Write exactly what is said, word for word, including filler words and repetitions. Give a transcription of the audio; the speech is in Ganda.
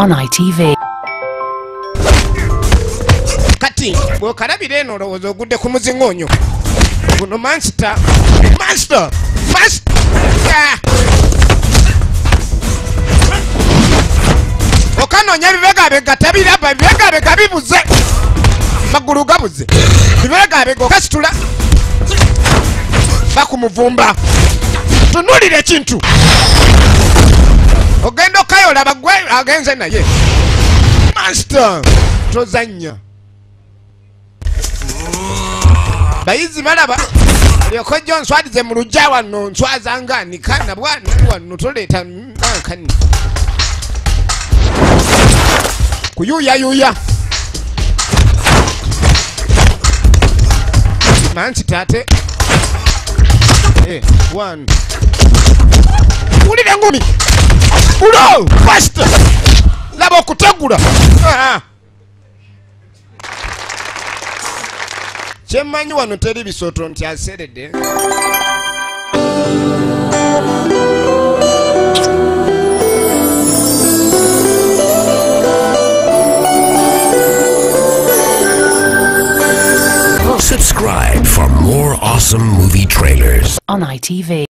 on I T V. Kati bw'okalabira eno olowooza ogudde ku muzingoonyo guno mansita mansita mansita okanoonya bibegabega tabiraba bibegabega bibuze magulu gabuze bibegabega okasitula bakumuvumba tunulira ekintu ogenda okayola bagwe agenze naye master tozanya bayizi balaba lyokojjo nswalize mu lujja wano nswaza ngaanika nabwana wano toleeta nankani kuyuyayuya mansi tate eh, one ulire ngumi ulo fast laba okutegula ah. Kyemmanyi wano teri bisooto nti aseredde Subscribe for more awesome movie trailers on I T V.